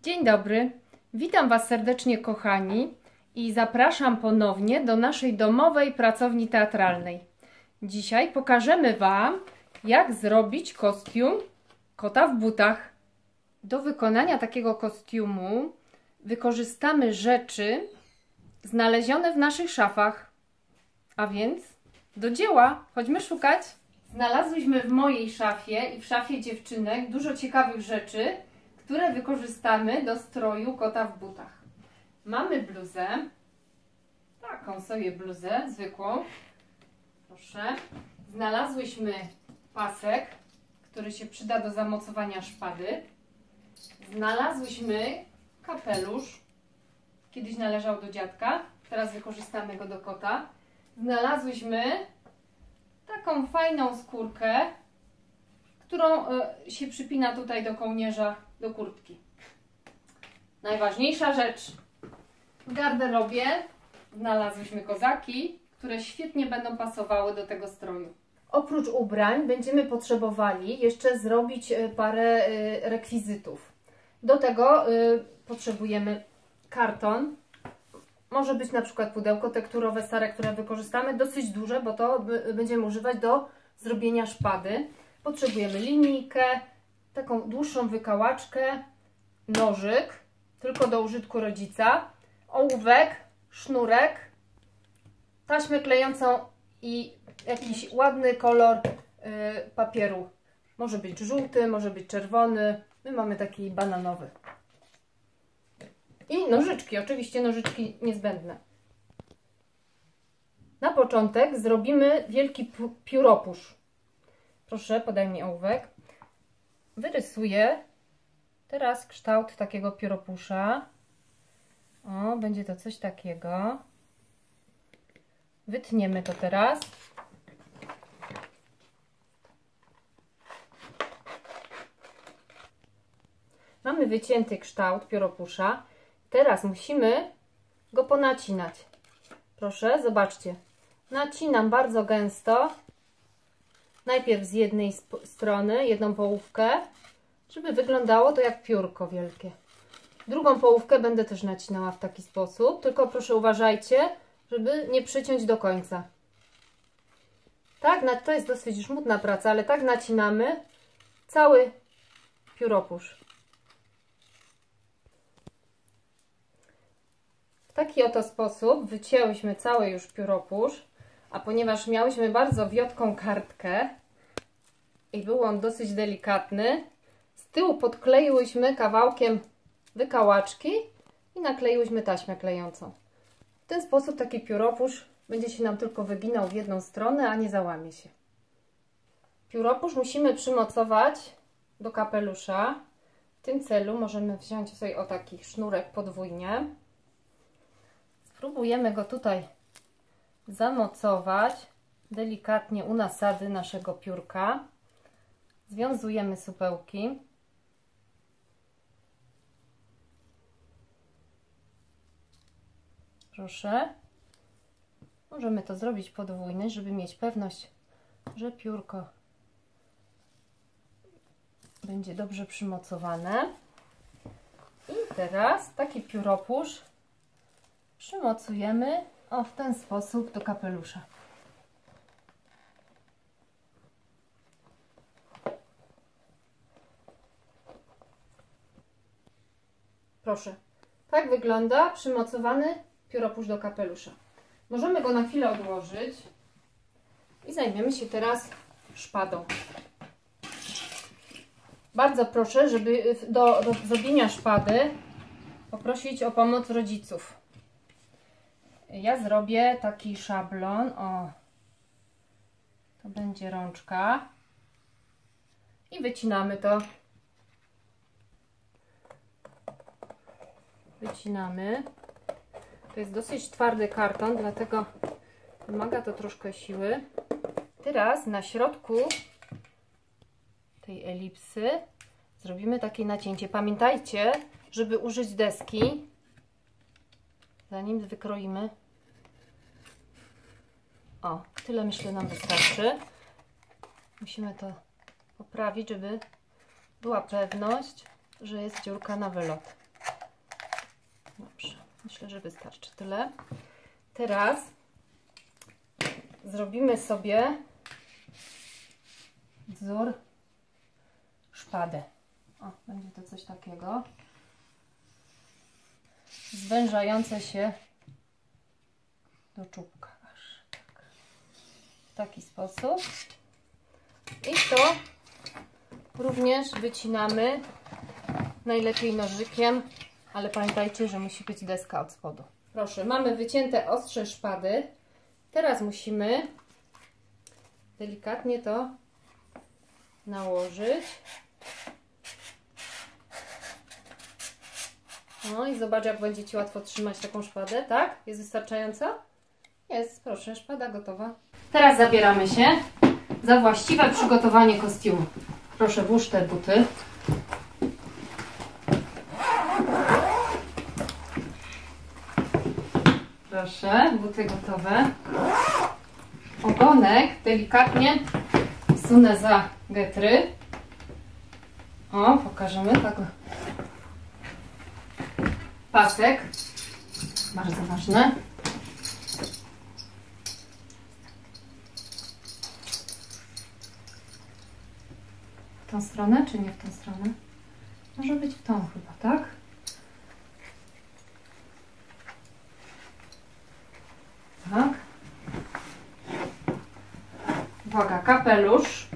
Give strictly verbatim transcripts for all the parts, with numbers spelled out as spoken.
Dzień dobry, witam Was serdecznie kochani i zapraszam ponownie do naszej domowej pracowni teatralnej. Dzisiaj pokażemy Wam, jak zrobić kostium kota w butach. Do wykonania takiego kostiumu wykorzystamy rzeczy znalezione w naszych szafach. A więc do dzieła, chodźmy szukać. Znalazłyśmy w mojej szafie i w szafie dziewczynek dużo ciekawych rzeczy, które wykorzystamy do stroju kota w butach. Mamy bluzę, taką sobie bluzę zwykłą, proszę. Znalazłyśmy pasek, który się przyda do zamocowania szpady. Znalazłyśmy kapelusz, kiedyś należał do dziadka, teraz wykorzystamy go do kota. Znalazłyśmy taką fajną skórkę, którą y, się przypina tutaj do kołnierza, do kurtki. Najważniejsza rzecz. W garderobie znalazłyśmy kozaki, które świetnie będą pasowały do tego stroju. Oprócz ubrań będziemy potrzebowali jeszcze zrobić parę y, rekwizytów. Do tego y, potrzebujemy karton. Może być na przykład pudełko tekturowe stare, które wykorzystamy, dosyć duże, bo to będziemy używać do zrobienia szpady. Potrzebujemy linijkę, taką dłuższą wykałaczkę, nożyk, tylko do użytku rodzica, ołówek, sznurek, taśmę klejącą i jakiś ładny kolor y, papieru. Może być żółty, może być czerwony, my mamy taki bananowy. I nożyczki, oczywiście nożyczki niezbędne. Na początek zrobimy wielki pióropusz. Proszę, podaj mi ołówek. Wyrysuję teraz kształt takiego pióropusza. O, będzie to coś takiego. Wytniemy to teraz. Mamy wycięty kształt pióropusza. Teraz musimy go ponacinać. Proszę, zobaczcie. Nacinam bardzo gęsto. Najpierw z jednej strony, jedną połówkę, żeby wyglądało to jak piórko wielkie. Drugą połówkę będę też nacinała w taki sposób, tylko proszę uważajcie, żeby nie przyciąć do końca. Tak, to jest dosyć żmudna praca, ale tak nacinamy cały pióropusz. W taki oto sposób wycięłyśmy cały już pióropusz. A ponieważ miałyśmy bardzo wiotką kartkę i był on dosyć delikatny, z tyłu podkleiłyśmy kawałkiem wykałaczki i nakleiłyśmy taśmę klejącą. W ten sposób taki pióropusz będzie się nam tylko wyginał w jedną stronę, a nie załamie się. Pióropusz musimy przymocować do kapelusza. W tym celu możemy wziąć sobie o taki sznurek podwójnie. Spróbujemy go tutaj zamocować delikatnie u nasady naszego piórka. Związujemy supełki. Proszę. Możemy to zrobić podwójnie, żeby mieć pewność, że piórko będzie dobrze przymocowane. I teraz taki pióropusz przymocujemy o w ten sposób do kapelusza. Proszę, tak wygląda przymocowany pióropusz do kapelusza. Możemy go na chwilę odłożyć i zajmiemy się teraz szpadą. Bardzo proszę, żeby do, do zrobienia szpady poprosić o pomoc rodziców. Ja zrobię taki szablon, o, to będzie rączka i wycinamy to. Wycinamy. To jest dosyć twardy karton, dlatego wymaga to troszkę siły. Teraz na środku tej elipsy zrobimy takie nacięcie. Pamiętajcie, żeby użyć deski, zanim wykroimy. O, tyle myślę nam wystarczy. Musimy to poprawić, żeby była pewność, że jest dziurka na wylot. Dobrze, myślę, że wystarczy tyle. Teraz zrobimy sobie wzór szpadę. O, będzie to coś takiego. Zwężające się do czubka aż. Tak. W taki sposób. I to również wycinamy najlepiej nożykiem, ale pamiętajcie, że musi być deska od spodu. Proszę, mamy wycięte ostrze szpady. Teraz musimy delikatnie to nałożyć. No i zobacz, jak będzie Ci łatwo trzymać taką szpadę, tak? Jest wystarczająca? Jest, proszę, szpada gotowa. Teraz zabieramy się za właściwe przygotowanie kostiumu. Proszę, włóż te buty. Proszę, buty gotowe. Ogonek delikatnie wsunę za getry. O, pokażemy tak. Pasek, bardzo ważne. W tą stronę, czy nie w tą stronę? Może być w tą chyba, tak? Tak. Uwaga, kapelusz.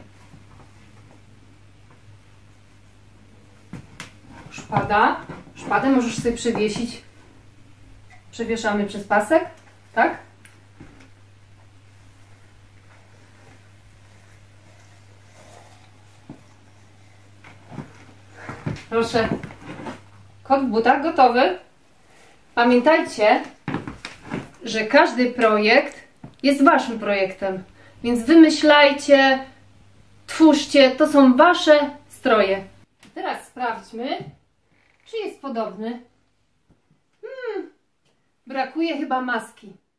Szpada. Szpadę możesz sobie przywiesić. Przewieszamy przez pasek, tak? Proszę. Kot w butach gotowy. Pamiętajcie, że każdy projekt jest Waszym projektem. Więc wymyślajcie, twórzcie. To są Wasze stroje. Teraz sprawdźmy, czy jest podobny. Hmm, brakuje chyba maski.